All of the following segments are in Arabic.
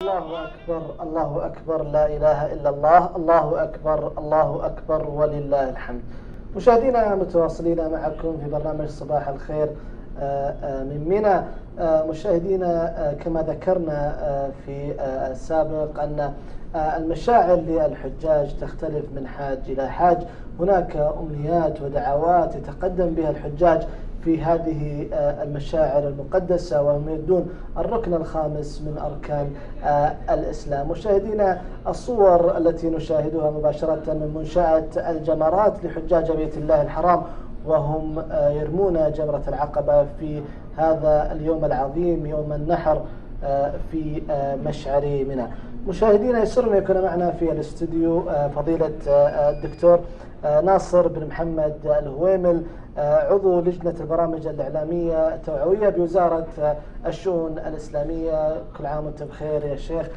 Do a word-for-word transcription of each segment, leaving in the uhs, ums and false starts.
الله أكبر الله أكبر لا إله إلا الله الله أكبر الله أكبر ولله الحمد. مشاهدينا متواصلين معكم في برنامج صباح الخير من منى. مشاهدينا كما ذكرنا في السابق أن المشاعر للحجاج تختلف من حاج إلى حاج. هناك أمنيات ودعوات يتقدم بها الحجاج في هذه المشاعر المقدسة، وهم يدون الركن الخامس من أركان الإسلام. مشاهدينا الصور التي نشاهدها مباشرة من منشأة الجمرات لحجاج بيت الله الحرام وهم يرمون جمرة العقبة في هذا اليوم العظيم يوم النحر في مشعر منى. مشاهدينا يسرنا يكون معنا في الاستوديو فضيلة الدكتور ناصر بن محمد الهويمل، عضو لجنة البرامج الإعلامية التوعوية بوزارة الشؤون الإسلامية. كل عام وانت بخير يا شيخ،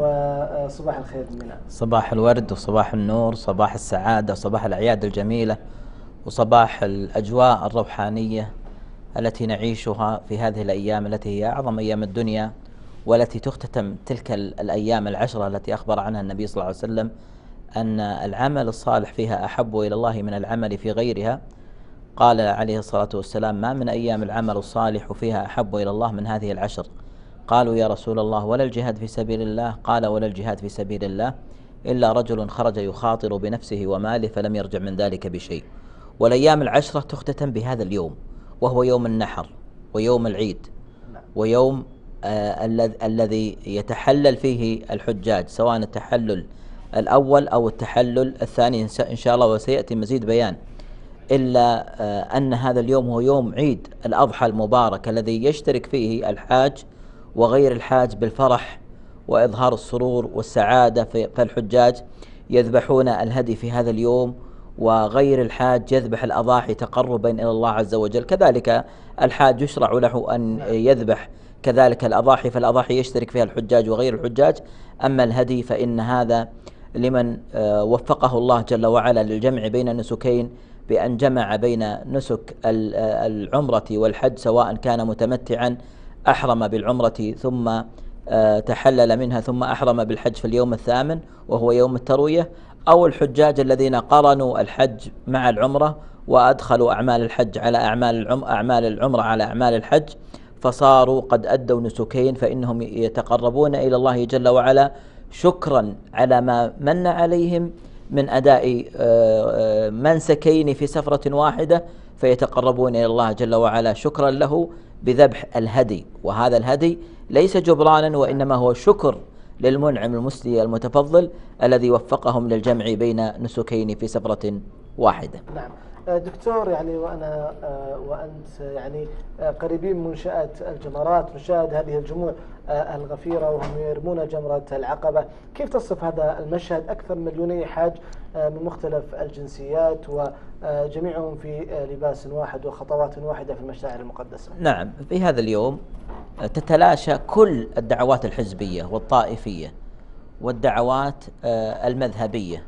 وصباح الخير منى. صباح الورد وصباح النور، صباح السعادة، صباح الأعياد الجميلة، وصباح الأجواء الروحانية التي نعيشها في هذه الأيام التي هي أعظم أيام الدنيا، والتي تختتم تلك الأيام العشرة التي أخبر عنها النبي صلى الله عليه وسلم أن العمل الصالح فيها أحب إلى الله من العمل في غيرها. قال عليه الصلاة والسلام: ما من أيام العمل الصالح فيها أحب إلى الله من هذه العشر. قالوا: يا رسول الله ولا الجهاد في سبيل الله؟ قال: ولا الجهاد في سبيل الله إلا رجل خرج يخاطر بنفسه وماله فلم يرجع من ذلك بشيء. والأيام العشرة تختتم بهذا اليوم، وهو يوم النحر ويوم العيد، ويوم آه الذي يتحلل فيه الحجاج، سواء التحلل الأول أو التحلل الثاني إن شاء الله، وسيأتي مزيد بيان. إلا آه أن هذا اليوم هو يوم عيد الأضحى المبارك الذي يشترك فيه الحاج وغير الحاج بالفرح وإظهار السرور والسعادة. فالحجاج يذبحون الهدي في هذا اليوم، وغير الحاج يذبح الأضاحي تقربا إلى الله عز وجل. كذلك الحاج يشرع له أن يذبح كذلك الأضاحي، فالأضاحي يشترك فيها الحجاج وغير الحجاج. أما الهدي فإن هذا لمن وفقه الله جل وعلا للجمع بين النسكين، بأن جمع بين نسك العمرة والحج، سواء كان متمتعا أحرم بالعمرة ثم تحلل منها ثم أحرم بالحج في اليوم الثامن وهو يوم التروية، أو الحجاج الذين قرنوا الحج مع العمرة وأدخلوا أعمال الحج على أعمال العم أعمال العمرة على أعمال الحج، فصاروا قد أدوا نسكين، فإنهم يتقربون إلى الله جل وعلا شكرا على ما من عليهم من أداء منسكين في سفرة واحدة، فيتقربون إلى الله جل وعلا شكرا له بذبح الهدي. وهذا الهدي ليس جبرانا، وإنما هو شكر للمنعم المسلي المتفضل الذي وفقهم للجمع بين نسكين في سفرة واحدة. نعم دكتور، يعني وأنا وأنت يعني قريبين من منشأة الجمرات، نشاهد هذه الجموع الغفيرة وهم يرمون جمرة العقبة. كيف تصف هذا المشهد؟ أكثر من مليوني حاج من مختلف الجنسيات وجميعهم في لباس واحد وخطوات واحدة في المشاعر المقدسة. نعم، في هذا اليوم تتلاشى كل الدعوات الحزبية والطائفية والدعوات المذهبية،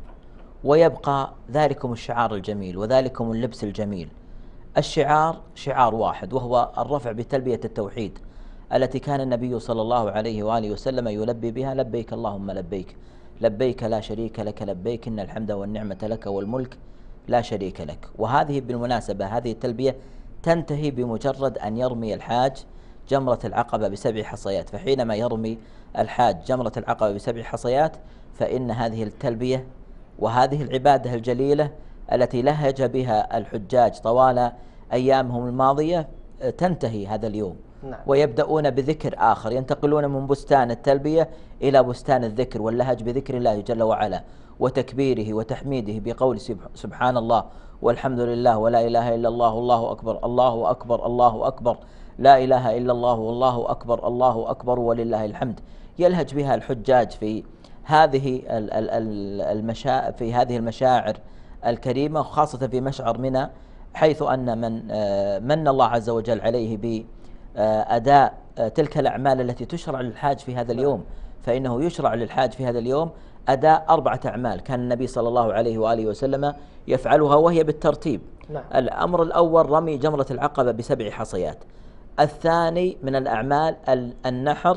ويبقى ذلكم الشعار الجميل وذلكم اللبس الجميل. الشعار شعار واحد، وهو الرفع بتلبية التوحيد التي كان النبي صلى الله عليه وآله وسلم يلبي بها: لبيك اللهم لبيك، لبيك لا شريك لك لبيك، إن الحمد والنعمة لك والملك لا شريك لك. وهذه بالمناسبة هذه التلبية تنتهي بمجرد أن يرمي الحاج جمرة العقبة بسبع حصيات. فحينما يرمي الحاج جمرة العقبة بسبع حصيات فإن هذه التلبية وهذه العبادة الجليلة التي لهج بها الحجاج طوال أيامهم الماضية تنتهي هذا اليوم. نعم. ويبدأون بذكر آخر، ينتقلون من بستان التلبية إلى بستان الذكر واللهج بذكر الله جل وعلا وتكبيره وتحميده بقول سبحان الله والحمد لله ولا إله إلا الله والله أكبر الله أكبر الله أكبر لا إله إلا الله والله أكبر الله أكبر ولله الحمد. يلهج بها الحجاج في هذه المشا... في هذه المشاعر الكريمة، خاصة في مشعر منى، حيث أن من من الله عز وجل عليه بأداء تلك الأعمال التي تشرع للحاج في هذا اليوم. فإنه يشرع للحاج في هذا اليوم أداء أربعة أعمال كان النبي صلى الله عليه وآله وسلم يفعلها، وهي بالترتيب. نعم. الأمر الأول رمي جمرة العقبة بسبع حصيات. الثاني من الأعمال النحر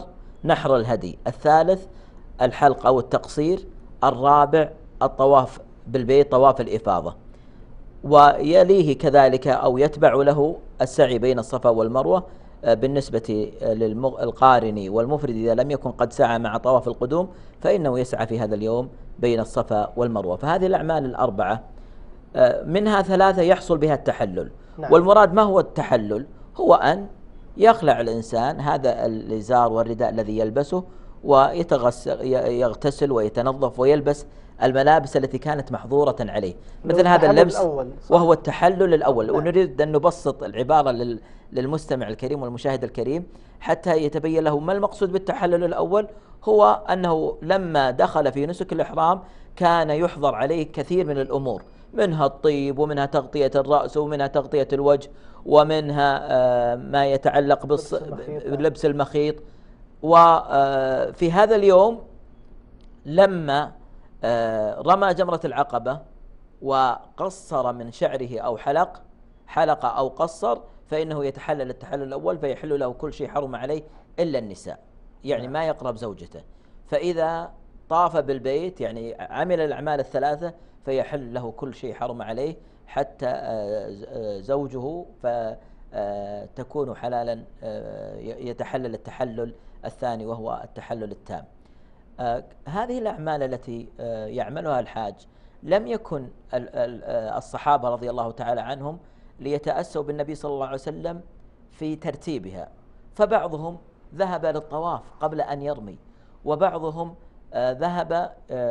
نحر الهدي. الثالث الحلق أو التقصير. الرابع الطواف بالبيت، طواف الإفاضة. ويليه كذلك أو يتبع له السعي بين الصفا والمروة بالنسبة للقارن والمفرد. إذا لم يكن قد سعى مع طواف القدوم فإنه يسعى في هذا اليوم بين الصفا والمروة. فهذه الأعمال الأربعة منها ثلاثة يحصل بها التحلل. نعم. والمراد ما هو التحلل؟ هو أن يخلع الإنسان هذا الإزار والرداء الذي يلبسه ويغتسل ويتنظف ويلبس الملابس التي كانت محظورة عليه، مثل هذا اللبس، وهو التحلل الأول. نعم. ونريد أن نبسط العبارة للمستمع الكريم والمشاهد الكريم حتى يتبين له ما المقصود بالتحلل الأول. هو أنه لما دخل في نسك الإحرام كان يحظر عليه كثير من الأمور، منها الطيب ومنها تغطية الرأس ومنها تغطية الوجه ومنها ما يتعلق بلبس المخيط. وفي هذا اليوم لما رمى جمرة العقبة وقصر من شعره أو حلق حلق أو قصر فإنه يتحلل التحلل الأول، فيحل له كل شيء حرم عليه إلا النساء، يعني ما يقرب زوجته. فإذا طاف بالبيت يعني عمل الأعمال الثلاثة فيحل له كل شيء حرم عليه حتى زوجه فتكون حلالا، يتحلل التحلل الثاني وهو التحلل التام. هذه الأعمال التي يعملها الحاج لم يكن الصحابة رضي الله تعالى عنهم ليتأسوا بالنبي صلى الله عليه وسلم في ترتيبها، فبعضهم ذهب للطواف قبل أن يرمي، وبعضهم ذهب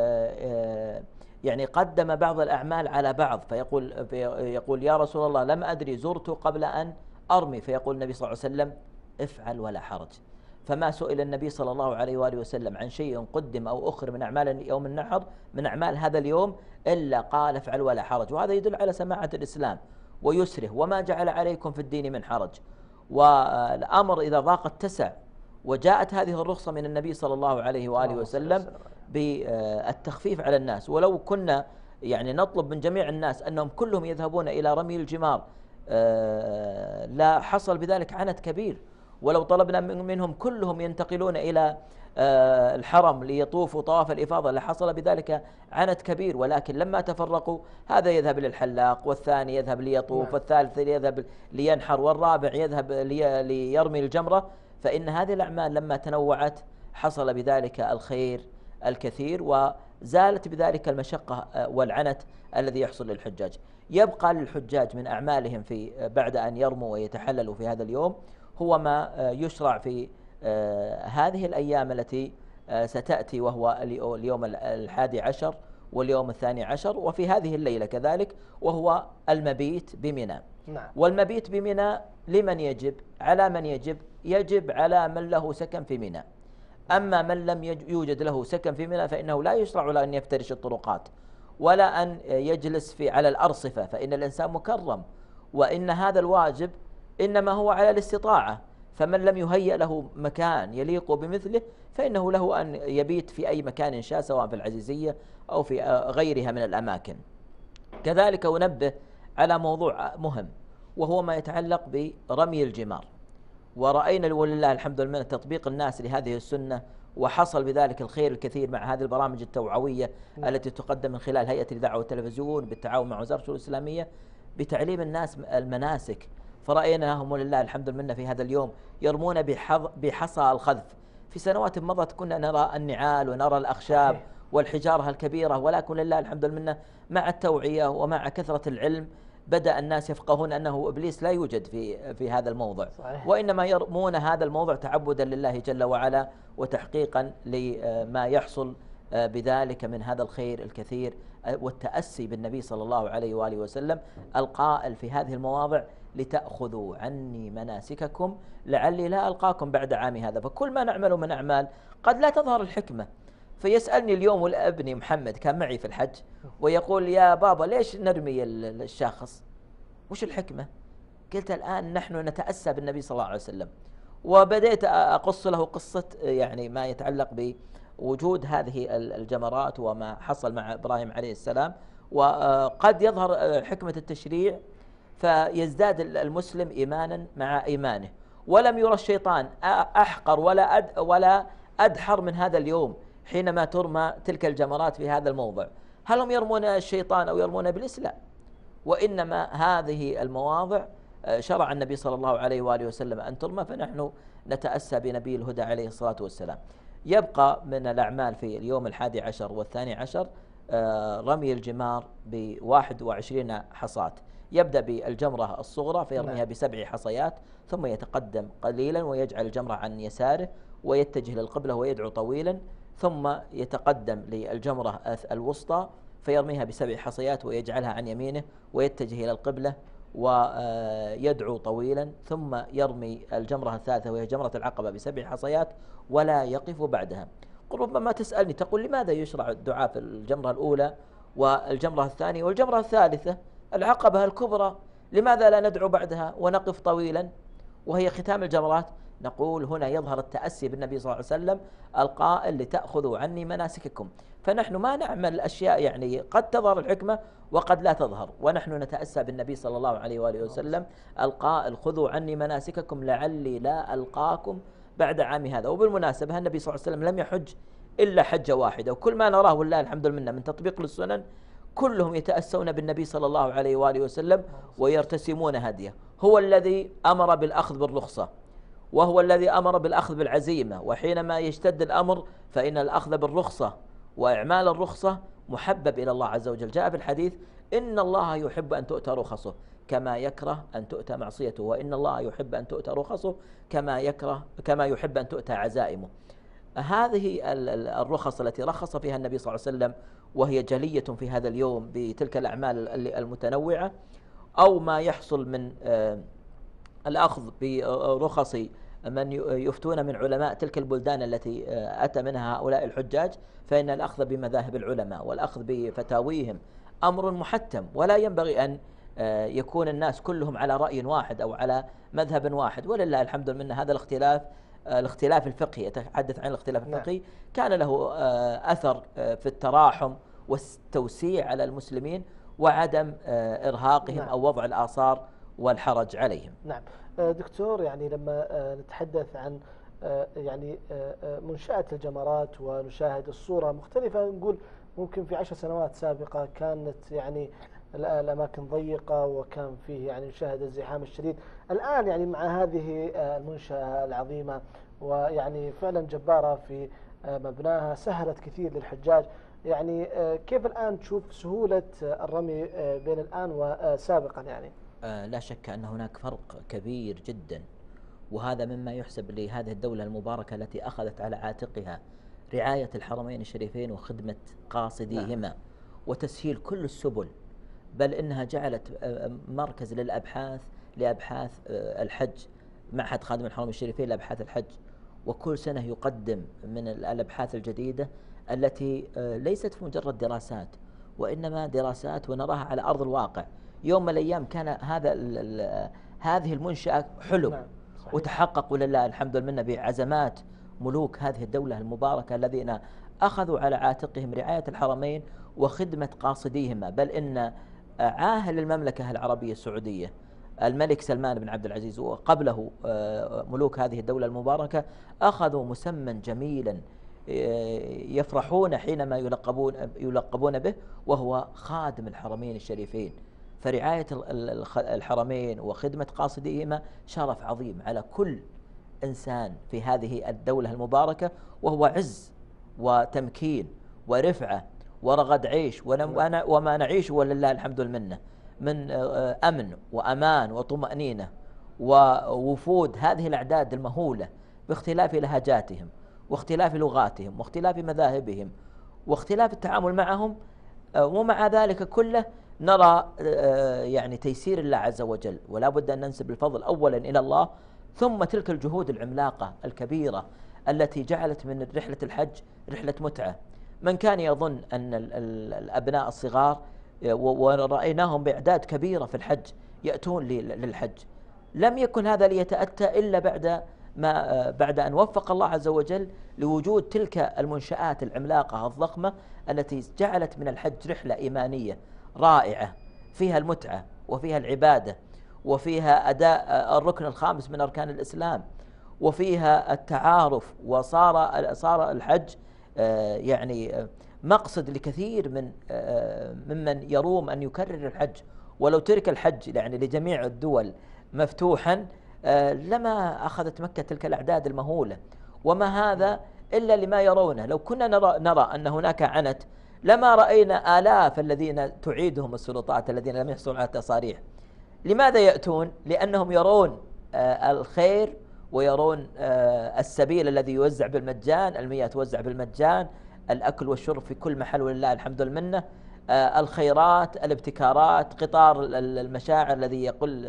يعني قدم بعض الأعمال على بعض، فيقول يقول يا رسول الله لم أدري زرت قبل أن أرمي، فيقول النبي صلى الله عليه وسلم افعل ولا حرج. فما سئل النبي صلى الله عليه وآله وسلم عن شيء قدم أو أخر من أعمال يوم النحر من أعمال هذا اليوم إلا قال افعل ولا حرج. وهذا يدل على سماعة الإسلام ويسره، وما جعل عليكم في الدين من حرج، والأمر إذا ضاق اتسع. وجاءت هذه الرخصة من النبي صلى الله عليه وآله وسلم بالتخفيف على الناس. ولو كنا يعني نطلب من جميع الناس أنهم كلهم يذهبون إلى رمي الجمار لا حصل بذلك عنت كبير، ولو طلبنا منهم كلهم ينتقلون إلى الحرم ليطوفوا طواف الإفاضة لحصل بذلك عنت كبير. ولكن لما تفرقوا هذا يذهب للحلاق، والثاني يذهب ليطوف، والثالث يذهب لينحر، والرابع يذهب ليرمي الجمرة. فإن هذه الأعمال لما تنوعت حصل بذلك الخير الكثير، وزالت بذلك المشقة والعنت الذي يحصل للحجاج. يبقى للحجاج من أعمالهم في بعد أن يرموا ويتحللوا في هذا اليوم هو ما يشرع في هذه الأيام التي ستأتي، وهو اليوم الحادي عشر واليوم الثاني عشر، وفي هذه الليلة كذلك، وهو المبيت بمنى. نعم. والمبيت بمنى لمن يجب؟ على من يجب؟ يجب على من له سكن في منى. أما من لم يوجد له سكن في منى فإنه لا يشرع له أن يفترش الطرقات ولا أن يجلس في على الأرصفة، فإن الإنسان مكرم، وإن هذا الواجب إنما هو على الاستطاعة. فمن لم يهيأ له مكان يليق بمثله فإنه له أن يبيت في أي مكان شاء، سواء في العزيزية أو في غيرها من الأماكن. كذلك أنبه على موضوع مهم، وهو ما يتعلق برمي الجمار. ورأينا ولله الحمد لله تطبيق الناس لهذه السنة، وحصل بذلك الخير الكثير مع هذه البرامج التوعوية التي تقدم من خلال هيئة الإذاعة والتلفزيون بالتعاون مع وزارة الشؤون الإسلامية بتعليم الناس المناسك. فرأيناهم ولله الحمد لله في هذا اليوم يرمون بحصى الخذف. في سنوات مضت كنا نرى النعال ونرى الأخشاب والحجارة الكبيرة، ولكن لله الحمد لله مع التوعية ومع كثرة العلم بدأ الناس يفقهون أنه إبليس لا يوجد في في هذا الموضع. صحيح. وإنما يرمون هذا الموضع تعبدا لله جل وعلا وتحقيقا لما يحصل بذلك من هذا الخير الكثير والتأسي بالنبي صلى الله عليه وآله وسلم القائل في هذه المواضع لتأخذوا عني مناسككم لعلي لا ألقاكم بعد عامي هذا. فكل ما نعمله من أعمال قد لا تظهر الحكمة. فيسألني اليوم ابني محمد كان معي في الحج ويقول يا بابا ليش نرمي الشاخص؟ وش الحكمة؟ قلت الآن نحن نتأسى بالنبي صلى الله عليه وسلم، وبدأت أقص له قصة يعني ما يتعلق بوجود هذه الجمرات وما حصل مع إبراهيم عليه السلام. وقد يظهر حكمة التشريع فيزداد المسلم إيمانا مع إيمانه، ولم يرى الشيطان أحقر ولا أد ولا أدحر من هذا اليوم حينما ترمى تلك الجمرات في هذا الموضع. هل هم يرمون الشيطان أو يرمون إبليس؟ لا، وإنما هذه المواضع شرع النبي صلى الله عليه وآله وسلم أن ترمى، فنحن نتأسى بنبي الهدى عليه الصلاة والسلام. يبقى من الأعمال في اليوم الحادي عشر والثاني عشر رمي الجمار بواحد وعشرين حصاة. يبدأ بالجمرة الصغرى فيرميها بسبع حصيات، ثم يتقدم قليلا ويجعل الجمرة عن يساره ويتجه للقبلة ويدعو طويلا، ثم يتقدم للجمرة الوسطى فيرميها بسبع حصيات ويجعلها عن يمينه ويتجه إلى القبلة ويدعو طويلا، ثم يرمي الجمرة الثالثة وهي جمرة العقبة بسبع حصيات ولا يقف بعدها. قل ربما تسألني تقول لماذا يشرع الدعاء في الجمرة الأولى والجمرة الثانية والجمرة الثالثة العقبة الكبرى، لماذا لا ندعو بعدها ونقف طويلا وهي ختام الجمرات؟ نقول هنا يظهر التأسي بالنبي صلى الله عليه وسلم القائل لتأخذوا عني مناسككم، فنحن ما نعمل أشياء يعني قد تظهر الحكمة وقد لا تظهر، ونحن نتأسى بالنبي صلى الله عليه وآله وسلم القائل خذوا عني مناسككم لعلي لا ألقاكم بعد عام هذا. وبالمناسبة النبي صلى الله عليه وسلم لم يحج إلا حجة واحدة، وكل ما نراه والله الحمد لله من تطبيق للسنن كلهم يتأسون بالنبي صلى الله عليه وآله وسلم ويرتسمون هديه. هو الذي أمر بالأخذ بالرخصة، وهو الذي أمر بالأخذ بالعزيمة، وحينما يشتد الأمر فإن الأخذ بالرخصة وإعمال الرخصة محبب إلى الله عز وجل. جاء في الحديث إن الله يحب أن تؤتى رخصه كما يكره أن تؤتى معصيته، وإن الله يحب أن تؤتى رخصه كما يكره كما يحب أن تؤتى عزائمه. هذه الرخص التي رخص فيها النبي صلى الله عليه وسلم وهي جلية في هذا اليوم بتلك الأعمال المتنوعة، أو ما يحصل من الأخذ برخص من يفتون من علماء تلك البلدان التي أتى منها هؤلاء الحجاج، فإن الأخذ بمذاهب العلماء والأخذ بفتاويهم أمر محتم، ولا ينبغي أن يكون الناس كلهم على رأي واحد أو على مذهب واحد. ولله الحمد لله هذا الاختلاف الاختلاف الفقهي، يتحدث عن الاختلاف الفقهي، كان له أثر في التراحم والتوسيع على المسلمين وعدم إرهاقهم أو وضع الآثار والحرج عليهم. نعم دكتور، يعني لما نتحدث عن يعني منشأة الجمرات ونشاهد الصورة مختلفة، نقول ممكن في عشر سنوات سابقة كانت يعني الأماكن ضيقة وكان فيه يعني نشاهد الزحام الشديد. الآن يعني مع هذه المنشأة العظيمة ويعني فعلا جبارة في مبناها سهلت كثير للحجاج، يعني كيف الآن تشوف سهولة الرمي بين الآن وسابقا؟ يعني لا شك أن هناك فرق كبير جدا، وهذا مما يحسب لهذه الدولة المباركة التي أخذت على عاتقها رعاية الحرمين الشريفين وخدمة قاصديهما نعم. وتسهيل كل السبل، بل إنها جعلت مركز للأبحاث لأبحاث الحج، معهد خادم الحرمين الشريفين لأبحاث الحج، وكل سنة يقدم من الأبحاث الجديدة التي ليست في مجرد دراسات وإنما دراسات ونراها على أرض الواقع. يوم من الأيام كان هذا هذه المنشأة حلم نعم. وتحقق ولله الحمد لله بعزمات ملوك هذه الدولة المباركة الذين أخذوا على عاتقهم رعاية الحرمين وخدمة قاصديهما، بل إن عاهل المملكة العربية السعودية الملك سلمان بن عبد العزيز وقبله ملوك هذه الدولة المباركة أخذوا مسمى جميلا يفرحون حينما يلقبون يلقبون به، وهو خادم الحرمين الشريفين. فرعاية الحرمين وخدمة قاصديهما شرف عظيم على كل إنسان في هذه الدولة المباركة، وهو عز وتمكين ورفعة ورغد عيش وما نعيش ولله الحمد المنة من أمن وأمان وطمأنينة ووفود هذه الأعداد المهولة باختلاف لهجاتهم واختلاف لغاتهم واختلاف مذاهبهم واختلاف التعامل معهم، ومع ذلك كله نرى يعني تيسير الله عز وجل. ولا بد أن ننسب الفضل أولا إلى الله، ثم تلك الجهود العملاقة الكبيرة التي جعلت من رحلة الحج رحلة متعة. من كان يظن أن الأبناء الصغار ورأيناهم بأعداد كبيرة في الحج يأتون للحج، لم يكن هذا ليتأتى إلا بعد ما بعد أن وفق الله عز وجل لوجود تلك المنشآت العملاقة الضخمة التي جعلت من الحج رحلة إيمانية رائعة فيها المتعة وفيها العبادة وفيها أداء الركن الخامس من أركان الإسلام وفيها التعارف، وصار صار الحج يعني مقصد لكثير من ممن يروم أن يكرر الحج. ولو ترك الحج يعني لجميع الدول مفتوحا لما أخذت مكة تلك الأعداد المهولة. وما هذا إلا لما يرونه. لو كنا نرى, نرى أن هناك عنت لما رأينا آلاف الذين تعيدهم السلطات الذين لم يحصلوا على تصاريح. لماذا يأتون؟ لأنهم يرون الخير ويرون السبيل الذي يوزع بالمجان، المياه توزع بالمجان، الأكل والشرب في كل محل ولله الحمد والمنة، الخيرات، الابتكارات، قطار المشاعر الذي يقل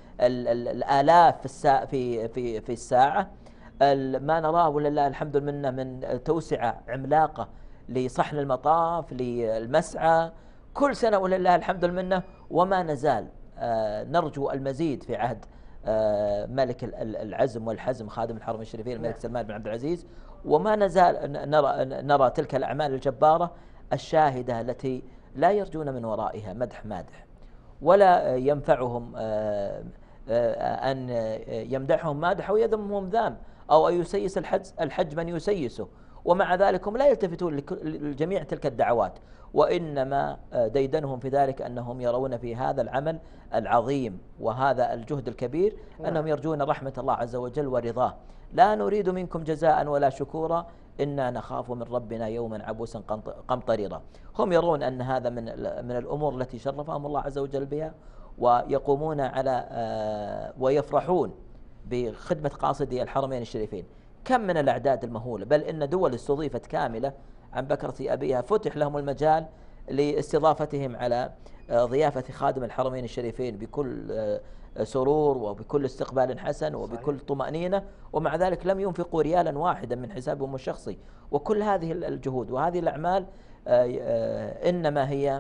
الآلاف في في في في الساعة، ما نراه ولله الحمد والمنة من توسعة عملاقة لصحن المطاف، للمسعى كل سنة ولله الحمد والمنة. وما نزال نرجو المزيد في عهد ملك العزم والحزم خادم الحرمين الشريفين الملك سلمان بن عبد العزيز. وما نزال نرى نرى تلك الأعمال الجبارة الشاهدة التي لا يرجون من ورائها مدح مادح، ولا ينفعهم أن يمدحهم مادح أو يذمهم ذام، أو أن يسيس الحج, الحج من يسيسه. ومع ذلك هم لا يلتفتون لجميع تلك الدعوات، وإنما ديدنهم في ذلك أنهم يرون في هذا العمل العظيم وهذا الجهد الكبير أنهم يرجون رحمة الله عز وجل ورضاه. لا نريد منكم جزاء ولا شكورا إنا نخاف من ربنا يوما عبوسا قمطريرا. هم يرون أن هذا من من الأمور التي شرفهم الله عز وجل بها، ويقومون على ويفرحون بخدمة قاصدي الحرمين الشريفين. كم من الأعداد المهولة، بل إن دول استضيفت كاملة عن بكرة أبيها فتح لهم المجال لاستضافتهم على ضيافة خادم الحرمين الشريفين بكل سرور وبكل استقبال حسن وبكل طمأنينة، ومع ذلك لم ينفقوا ريالا واحدا من حسابهم الشخصي. وكل هذه الجهود وهذه الأعمال إنما هي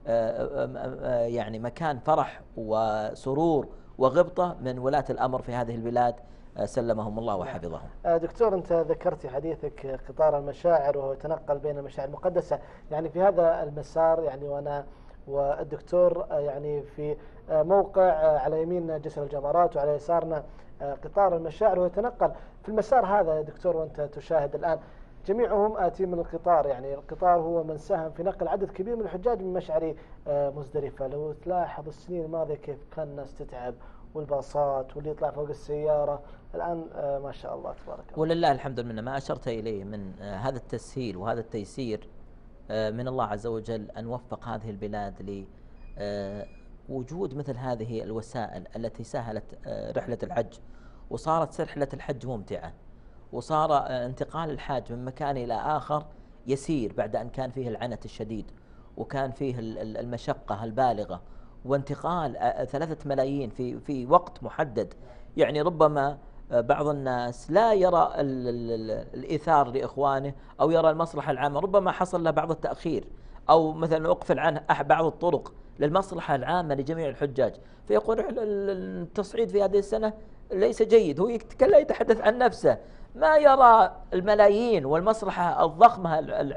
يعني مكان فرح وسرور وغبطة من ولاة الأمر في هذه البلاد سلمهم الله وحفظهم. دكتور، أنت ذكرت في حديثك قطار المشاعر وهو يتنقل بين المشاعر المقدسة. يعني في هذا المسار، يعني وأنا والدكتور يعني في موقع على يميننا جسر الجمرات وعلى يسارنا قطار المشاعر ويتنقل في المسار هذا يا دكتور، وأنت تشاهد الآن جميعهم آتي من القطار. يعني القطار هو من ساهم في نقل عدد كبير من الحجاج من مشعر مزدلفة. لو تلاحظ السنين الماضية كيف كان الناس تتعب، والباصات واللي يطلع فوق السيارة، الآن ما شاء الله تبارك الله. ولله الحمد لله ما أشرت إليه من هذا التسهيل وهذا التيسير من الله عز وجل، أن وفق هذه البلاد لوجود مثل هذه الوسائل التي سهلت رحلة الحج، وصارت رحلة الحج ممتعة، وصار انتقال الحاج من مكان إلى آخر يسير بعد أن كان فيه العنت الشديد وكان فيه المشقة البالغة، وانتقال ثلاثة ملايين في في وقت محدد. يعني ربما بعض الناس لا يرى الإيثار لإخوانه أو يرى المصلحة العامة، ربما حصل له بعض التأخير أو مثلا أقفل عنه بعض الطرق للمصلحة العامة لجميع الحجاج، فيقول التصعيد في هذه السنة ليس جيد. هو لا يتحدث عن نفسه، ما يرى الملايين والمصلحة الضخمة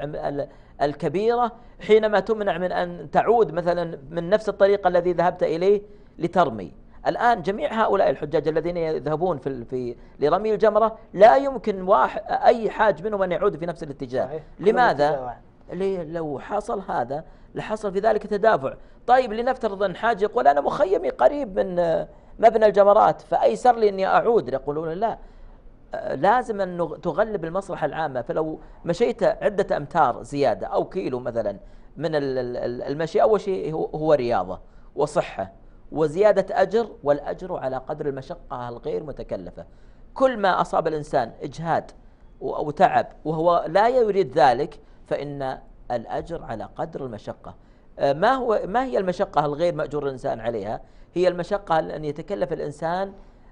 الكبيرة حينما تمنع من أن تعود مثلا من نفس الطريق الذي ذهبت إليه لترمي. الآن جميع هؤلاء الحجاج الذين يذهبون في في لرمي الجمرة لا يمكن واحد أي حاج منهم أن يعود في نفس الاتجاه. لماذا؟ لو حصل هذا لحصل في ذلك تدافع. طيب لنفترض أن حاج يقول أنا مخيمي قريب من مبنى الجمرات فأيسر لي أني أعود، يقولون لا، لازم أن تغلب المصلحة العامة. فلو مشيت عدة أمتار زيادة أو كيلو مثلا من المشي، أول شيء هو رياضة وصحة وزيادة أجر، والأجر على قدر المشقة الغير متكلفة. كل ما أصاب الإنسان إجهاد وتعب وهو لا يريد ذلك فإن الأجر على قدر المشقة. ما هو ما هي المشقة الغير مأجور الإنسان عليها؟ هي المشقة أن يتكلف الإنسان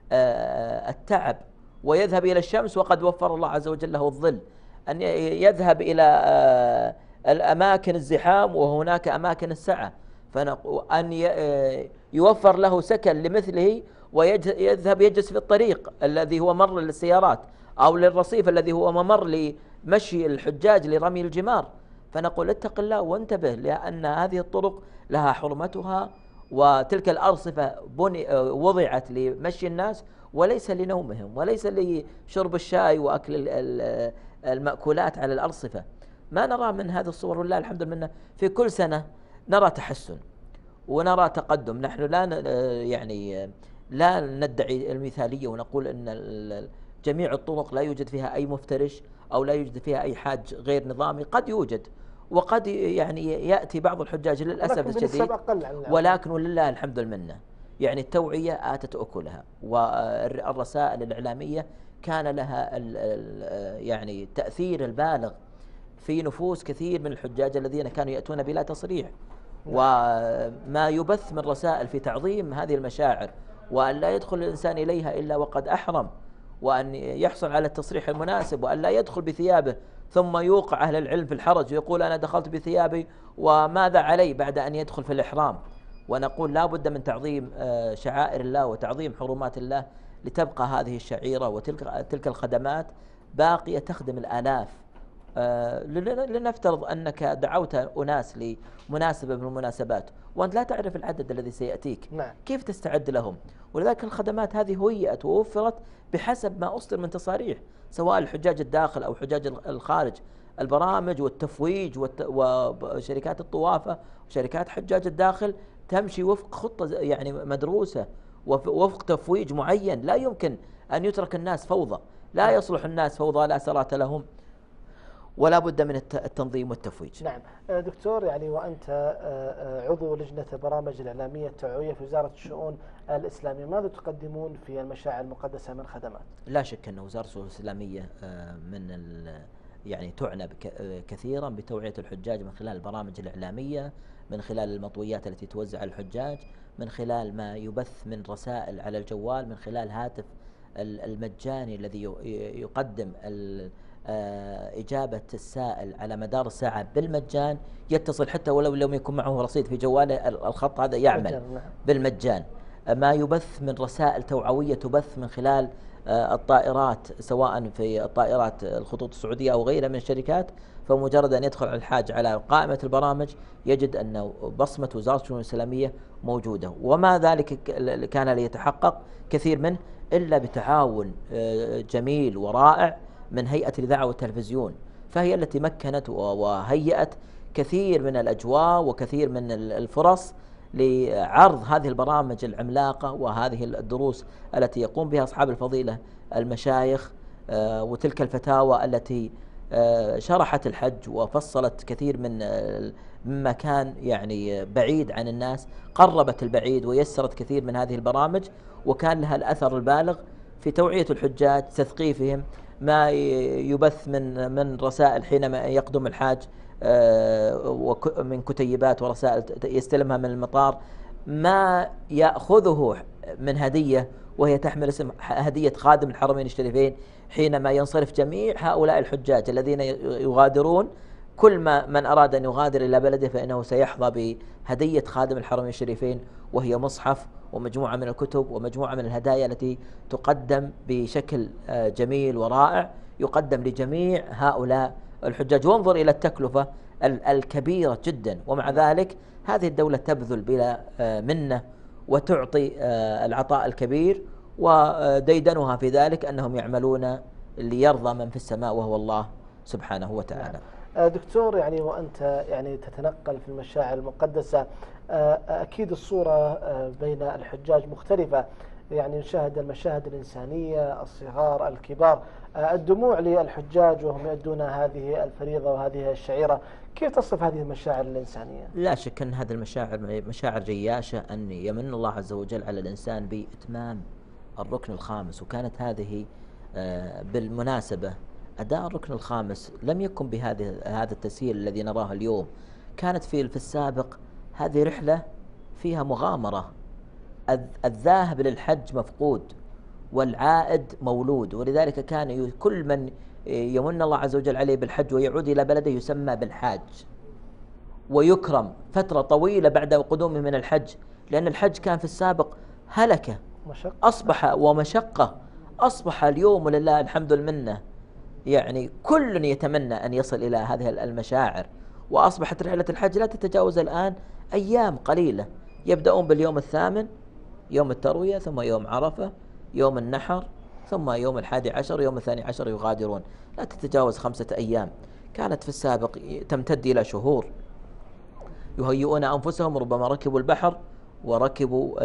التعب ويذهب إلى الشمس وقد وفر الله عز وجل له الظل، أن يذهب إلى الأماكن الزحام وهناك أماكن السعة، فأن يوفر له سكن لمثله ويذهب يجلس في الطريق الذي هو مر للسيارات أو للرصيف الذي هو ممر لمشي الحجاج لرمي الجمار. فنقول اتق الله وانتبه، لأن هذه الطرق لها حرمتها وتلك الأرصفة بني وضعت لمشي الناس وليس لنومهم، وليس لشرب الشاي وأكل المأكولات على الأرصفة. ما نرى من هذه الصور والله الحمد لله في كل سنة نرى تحسن ونرى تقدم. نحن لا يعني لا ندعي المثالية ونقول أن جميع الطرق لا يوجد فيها أي مفترش أو لا يوجد فيها أي حاج غير نظامي، قد يوجد وقد يعني يأتي بعض الحجاج للأسف الشديد، ولكن ولله الحمد المنة يعني التوعية آتت أكلها، والرسائل الإعلامية كان لها ال ال يعني التأثير البالغ في نفوس كثير من الحجاج الذين كانوا يأتون بلا تصريح. وما يبث من رسائل في تعظيم هذه المشاعر، وأن لا يدخل الإنسان إليها إلا وقد أحرم، وأن يحصل على التصريح المناسب، وأن لا يدخل بثيابه ثم يوقع أهل العلم في الحرج ويقول أنا دخلت بثيابي وماذا علي بعد أن يدخل في الإحرام. ونقول لا بد من تعظيم شعائر الله وتعظيم حرمات الله لتبقى هذه الشعيرة وتلك تلك الخدمات باقية تخدم الآلاف. لنفترض أنك دعوت أناس لمناسبة من المناسبات وأنت لا تعرف العدد الذي سيأتيك، نعم. كيف تستعد لهم؟ ولذلك الخدمات هذه هيئت ووفرت بحسب ما أصدر من تصاريح، سواء الحجاج الداخل أو حجاج الخارج. البرامج والتفويج وشركات الطوافة وشركات حجاج الداخل تمشي وفق خطة يعني مدروسة ووفق تفويج معين. لا يمكن أن يترك الناس فوضى، لا يصلح الناس فوضى لا صلاة لهم، ولا بد من التنظيم والتفويج. نعم دكتور، يعني وأنت عضو لجنة البرامج الإعلامية التوعوية في وزارة الشؤون الإسلامية، ماذا تقدمون في المشاعر المقدسة من خدمات؟ لا شك أن وزارة الشؤون الإسلامية من يعني تعنى كثيرا بتوعية الحجاج من خلال البرامج الإعلامية، من خلال المطويات التي توزع على الحجاج، من خلال ما يبث من رسائل على الجوال، من خلال هاتف المجاني الذي يقدم إجابة السائل على مدار الساعة بالمجان، يتصل حتى ولو لم يكن معه رصيد في جواله الخط هذا يعمل بالمجان. ما يبث من رسائل توعوية تبث من خلال الطائرات، سواء في الطائرات الخطوط السعودية أو غيرها من الشركات، فمجرد أن يدخل الحاج على قائمة البرامج يجد أن بصمة وزارة الشؤون الإسلامية موجودة. وما ذلك كان ليتحقق كثير منه إلا بتعاون جميل ورائع من هيئة الإذاعة والتلفزيون، فهي التي مكنت وهيئت كثير من الأجواء وكثير من الفرص لعرض هذه البرامج العملاقة وهذه الدروس التي يقوم بها أصحاب الفضيلة المشايخ، وتلك الفتاوى التي شرحت الحج وفصلت كثير من مما كان يعني بعيد عن الناس، قربت البعيد ويسرت كثير من هذه البرامج، وكان لها الأثر البالغ في توعية الحجاج، تثقيفهم. ما يبث من من رسائل حينما يقدم الحاج من كتيبات ورسائل يستلمها من المطار، ما يأخذه من هدية وهي تحمل اسم هدية خادم الحرمين الشريفين، حينما ينصرف جميع هؤلاء الحجاج الذين يغادرون، كل ما من أراد أن يغادر إلى بلده فإنه سيحظى بهدية خادم الحرمين الشريفين، وهي مصحف ومجموعة من الكتب ومجموعة من الهدايا التي تقدم بشكل جميل ورائع، يقدم لجميع هؤلاء الحجاج. وانظر إلى التكلفة الكبيرة جدا، ومع ذلك هذه الدولة تبذل بلا منة وتعطي العطاء الكبير، وديدنها في ذلك أنهم يعملون ليرضى من في السماء وهو الله سبحانه وتعالى. دكتور، يعني وأنت يعني تتنقل في المشاعر المقدسة، أكيد الصورة بين الحجاج مختلفة، يعني نشاهد المشاهد الإنسانية، الصغار، الكبار، الدموع للحجاج وهم يؤدون هذه الفريضة وهذه الشعيرة. كيف تصف هذه المشاعر الإنسانية؟ لا شك أن هذه المشاعر مشاعر جياشة، أن يمن الله عز وجل على الإنسان بإتمام الركن الخامس. وكانت هذه بالمناسبة أداء الركن الخامس لم يكن بهذا هذا التسهيل الذي نراه اليوم. كانت في في السابق هذه رحلة فيها مغامرة، الذاهب للحج مفقود والعائد مولود، ولذلك كان كل من يمن الله عز وجل عليه بالحج ويعود إلى بلده يسمى بالحاج ويكرم فترة طويلة بعد قدومه من الحج، لأن الحج كان في السابق هلكة أصبح ومشقة، أصبح اليوم ولله الحمد المنة يعني كل يتمنى أن يصل إلى هذه المشاعر، وأصبحت رحلة الحج لا تتجاوز الآن أيام قليلة يبدأون باليوم الثامن يوم التروية، ثم يوم عرفة، يوم النحر، ثم يوم الحادي عشر، يوم الثاني عشر يغادرون، لا تتجاوز خمسة أيام. كانت في السابق تمتد إلى شهور، يهيئون أنفسهم، ربما ركبوا البحر وركبوا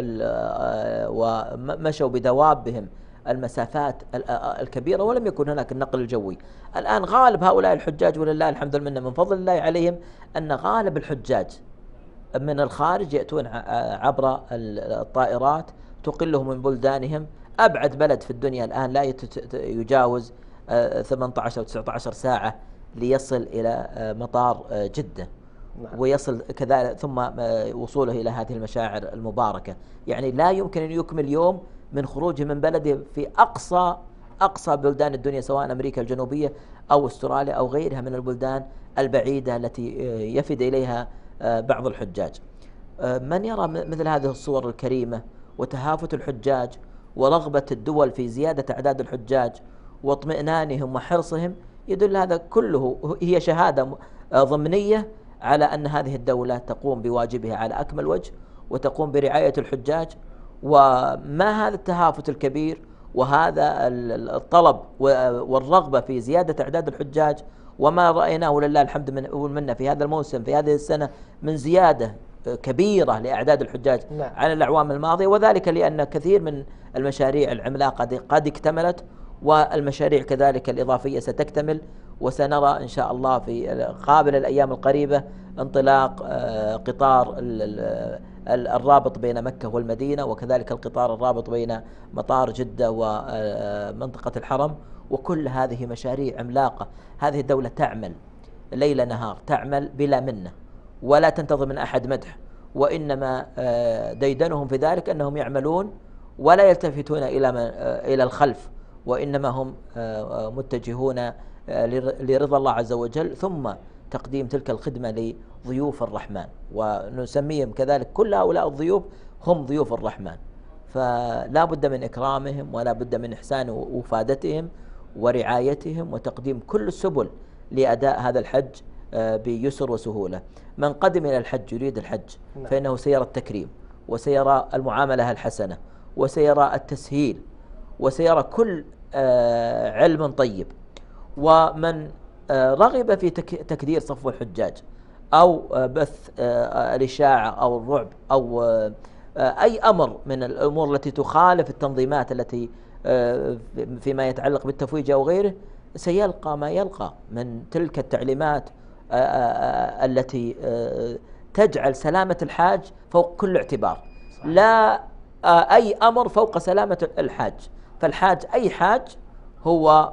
ومشوا بدوابهم المسافات الكبيرة ولم يكن هناك النقل الجوي. الآن غالب هؤلاء الحجاج ولله الحمد لله من فضل الله عليهم أن غالب الحجاج من الخارج يأتون عبر الطائرات تقلهم من بلدانهم. أبعد بلد في الدنيا الآن لا يجاوز ثمانية عشر أو تسعة عشر ساعة ليصل إلى مطار جدة، ويصل كذلك ثم وصوله إلى هذه المشاعر المباركة. يعني لا يمكن أن يكمل يوم من خروجه من بلده في أقصى أقصى بلدان الدنيا، سواء أمريكا الجنوبية أو أستراليا أو غيرها من البلدان البعيدة التي يفد إليها بعض الحجاج. من يرى مثل هذه الصور الكريمة وتهافت الحجاج ورغبة الدول في زيادة أعداد الحجاج واطمئنانهم وحرصهم، يدل هذا كله هي شهادة ضمنية على أن هذه الدولة تقوم بواجبها على أكمل وجه وتقوم برعاية الحجاج. وما هذا التهافت الكبير وهذا الطلب والرغبة في زيادة أعداد الحجاج وما رأيناه لله الحمد من منا في هذا الموسم في هذه السنة من زيادة كبيرة لأعداد الحجاج نعم. عن الأعوام الماضية، وذلك لأن كثير من المشاريع العملاقة قد اكتملت، والمشاريع كذلك الإضافية ستكتمل، وسنرى إن شاء الله في قابل الأيام القريبة انطلاق قطار الرابط بين مكة والمدينة، وكذلك القطار الرابط بين مطار جدة ومنطقة الحرم. وكل هذه مشاريع عملاقة. هذه الدولة تعمل ليل نهار، تعمل بلا منة ولا تنتظر من أحد مدح، وإنما ديدنهم في ذلك أنهم يعملون ولا يلتفتون إلى إلى الخلف، وإنما هم متجهون لرضا الله عز وجل، ثم تقديم تلك الخدمة لضيوف الرحمن، ونسميهم كذلك كل هؤلاء الضيوف هم ضيوف الرحمن. فلا بد من إكرامهم ولا بد من إحسان وفادتهم ورعايتهم وتقديم كل السبل لأداء هذا الحج بيسر وسهولة. من قدم إلى الحج يريد الحج فإنه سيرى التكريم وسيرى المعاملة الحسنة وسيرى التسهيل وسيرى كل علم طيب. ومن رغب في تكدير صفو الحجاج أو بث الإشاعة أو الرعب أو أي أمر من الأمور التي تخالف التنظيمات التي فيما يتعلق بالتفويج أو غيره، سيلقى ما يلقى من تلك التعليمات التي تجعل سلامة الحاج فوق كل اعتبار. لا أي أمر فوق سلامة الحاج، فالحاج أي حاج هو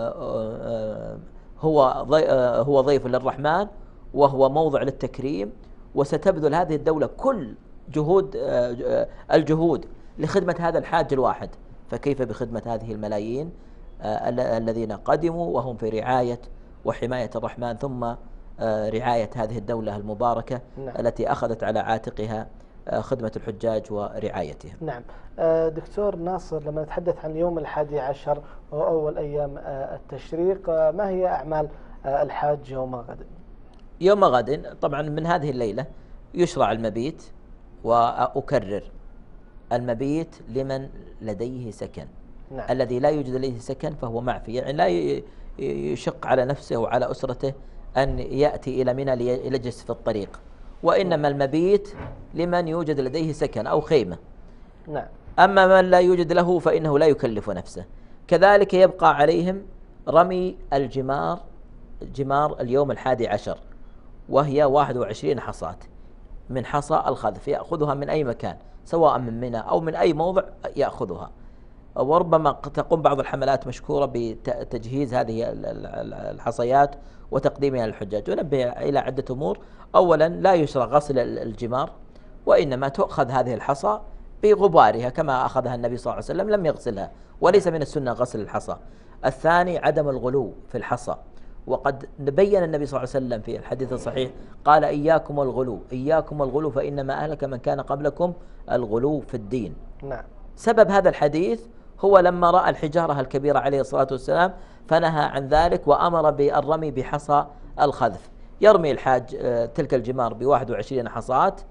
هو هو ضيف للرحمن وهو موضع للتكريم، وستبذل هذه الدولة كل جهود الجهود لخدمة هذا الحاج الواحد، فكيف بخدمة هذه الملايين الذين قدموا وهم في رعاية وحماية الرحمن، ثم رعاية هذه الدولة المباركة نعم. التي أخذت على عاتقها خدمة الحجاج ورعايتهم. نعم. دكتور ناصر، لما نتحدث عن يوم الحادي عشر وهو أول أيام التشريق، ما هي أعمال الحاج يوم غد؟ يوم غد طبعا من هذه الليلة يشرع المبيت، وأكرر المبيت لمن لديه سكن. نعم. الذي لا يوجد لديه سكن فهو معفي، يعني لا يشق على نفسه وعلى أسرته أن يأتي إلى منى ليجلس في الطريق، وإنما المبيت لمن يوجد لديه سكن أو خيمة. نعم. أما من لا يوجد له فإنه لا يكلف نفسه. كذلك يبقى عليهم رمي الجمار، جمار اليوم الحادي عشر، وهي واحد وعشرين حصاة من حصى الخذف، يأخذها من أي مكان سواء من منى أو من أي موضع يأخذها. وربما تقوم بعض الحملات مشكورة بتجهيز هذه الحصيات وتقديمها للحجاج. ونبه إلى عدة أمور. أولا، لا يشرع غسل الجمار، وإنما تؤخذ هذه الحصى بغبارها كما أخذها النبي صلى الله عليه وسلم، لم يغسلها، وليس من السنة غسل الحصى. الثاني، عدم الغلو في الحصى، وقد بين النبي صلى الله عليه وسلم في الحديث الصحيح قال: إياكم والغلو، إياكم والغلو فإنما أهلك من كان قبلكم الغلو في الدين. نعم. سبب هذا الحديث هو لما رأى الحجارة الكبيرة عليه الصلاة والسلام فنهى عن ذلك وأمر بالرمي بحصى الخذف. يرمي الحاج تلك الجمار بواحد وعشرين حصاة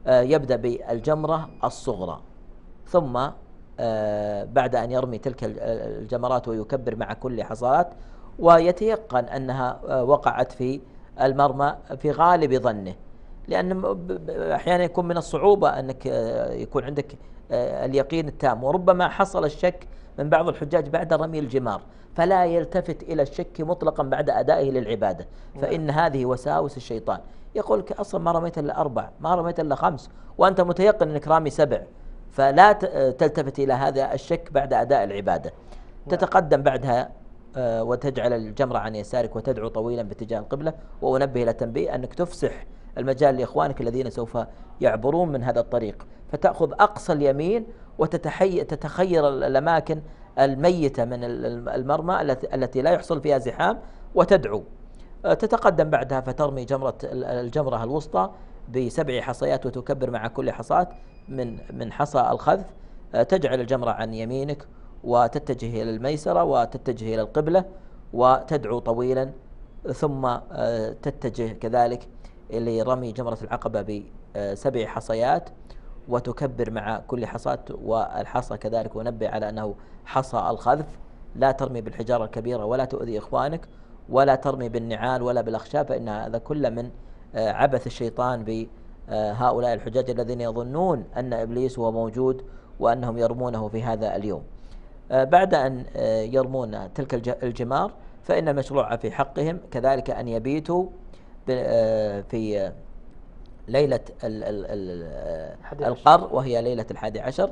يبدأ بالجمرة الصغرى، ثم بعد أن يرمي تلك الجمرات ويكبر مع كل حصات ويتيقن أنها وقعت في المرمى في غالب ظنه، لأن أحيانا يكون من الصعوبة أنك يكون عندك اليقين التام، وربما حصل الشك من بعض الحجاج بعد رمي الجمار، فلا يلتفت إلى الشك مطلقا بعد أدائه للعبادة، فإن هذه وساوس الشيطان. يقول لك أصلا ما رميت إلا أربع، ما رميت إلا خمس، وأنت متيقن أنك رامي سبع، فلا تلتفت إلى هذا الشك بعد أداء العبادة. تتقدم بعدها وتجعل الجمرة عن يسارك وتدعو طويلا باتجاه القبلة. وأنبه إلى تنبيه أنك تفسح المجال لإخوانك الذين سوف يعبرون من هذا الطريق، فتأخذ أقصى اليمين وتتخير الأماكن الميتة من المرمى التي لا يحصل فيها زحام وتدعو. تتقدم بعدها فترمي جمرة الجمرة الوسطى بسبع حصيات وتكبر مع كل حصاة من من حصى الخذف. تجعل الجمرة عن يمينك وتتجه إلى الميسرة وتتجه إلى القبلة وتدعو طويلا، ثم تتجه كذلك لرمي جمرة العقبة بسبع حصيات وتكبر مع كل حصاة. والحصى كذلك ونبه على أنه حصى الخذف، لا ترمي بالحجارة الكبيرة ولا تؤذي إخوانك، ولا ترمي بالنعال ولا بالأخشاب، فإن هذا كله من عبث الشيطان بهؤلاء الحجاج الذين يظنون أن إبليس هو موجود وأنهم يرمونه في هذا اليوم. بعد أن يرمون تلك الجمار فإن المشروع في حقهم كذلك أن يبيتوا في ليلة القر وهي ليلة الحادي عشر،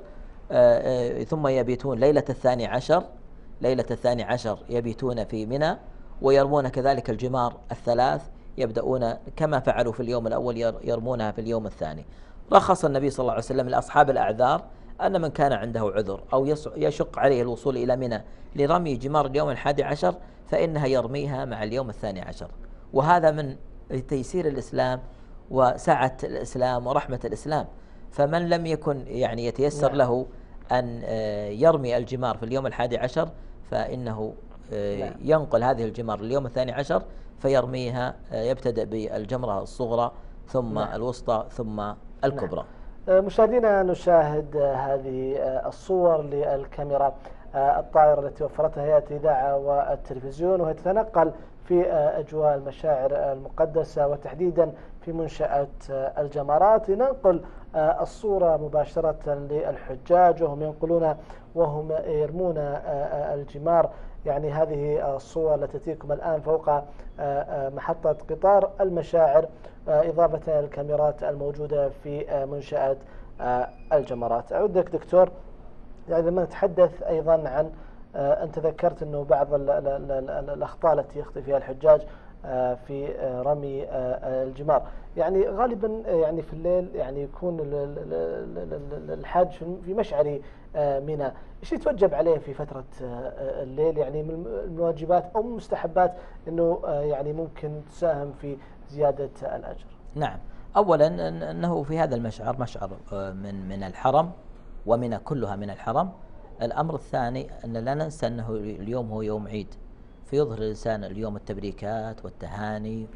ثم يبيتون ليلة الثاني عشر ليلة الثاني عشر يبيتون في منى، ويرمون كذلك الجمار الثلاث، يبدأون كما فعلوا في اليوم الأول يرمونها في اليوم الثاني. رخص النبي صلى الله عليه وسلم لأصحاب الأعذار أن من كان عنده عذر أو يشق عليه الوصول إلى منى لرمي جمار اليوم الحادي عشر فإنها يرميها مع اليوم الثاني عشر، وهذا من تيسير الإسلام وسعة الإسلام ورحمة الإسلام. فمن لم يكن يعني يتيسر نعم. له أن يرمي الجمار في اليوم الحادي عشر فإنه نعم. ينقل هذه الجمار اليوم الثاني عشر فيرميها، يبتدأ بالجمرة الصغرى ثم نعم. الوسطى ثم الكبرى. نعم. مشاهدينا نشاهد هذه الصور للكاميرا الطائرة التي وفرتها هيئة الإذاعة والتلفزيون، وهي تتنقل في أجواء المشاعر المقدسة وتحديدا في منشأة الجمرات، لننقل الصورة مباشرة للحجاج وهم ينقلون وهم يرمون الجمار. يعني هذه الصور التي تأتيكم الآن فوق محطة قطار المشاعر إضافة إلى الكاميرات الموجودة في منشأة الجمرات. أعود لك دكتور، يعني لما نتحدث أيضا عن أنت ذكرت أنه بعض الأخطاء التي يخطئ فيها الحجاج في رمي الجمار، يعني غالبا يعني في الليل يعني يكون الحاج في مشعر منى، ايش يتوجب عليه في فترة الليل؟ يعني من الواجبات أو مستحبات أنه يعني ممكن تساهم في زيادة الأجر. نعم، أولا أنه في هذا المشعر مشعر من من الحرم ومنى كلها من الحرم. الأمر الثاني أن لا ننسى أنه اليوم هو يوم عيد، فيظهر الإنسان اليوم التبريكات والتهاني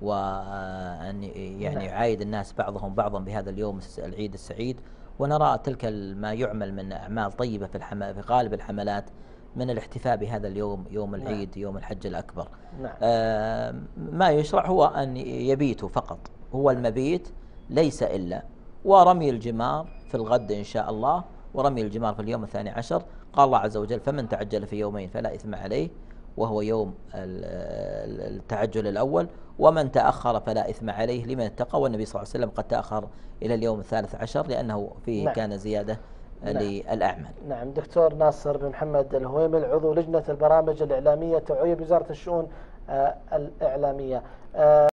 وأن يعني يعايد الناس بعضهم بعضا بهذا اليوم العيد السعيد، ونرى تلك ما يعمل من أعمال طيبة في, في غالب الحملات من الاحتفاء بهذا اليوم يوم العيد نعم. يوم الحج الأكبر. نعم. آه ما يشرع هو أن يبيتوا فقط، هو المبيت ليس إلا، ورمي الجمار في الغد إن شاء الله، ورمي الجمار في اليوم الثاني عشر. قال الله عز وجل: فمن تعجل في يومين فلا إثم عليه، وهو يوم التعجل الأول، ومن تأخر فلا إثم عليه لمن اتقى. والنبي صلى الله عليه وسلم قد تأخر إلى اليوم الثالث عشر لأنه فيه نعم. كان زيادة نعم. للأعمال. نعم. دكتور ناصر بن محمد الهويمل، عضو لجنة البرامج الإعلامية توعية بوزارة الشؤون الإعلامية.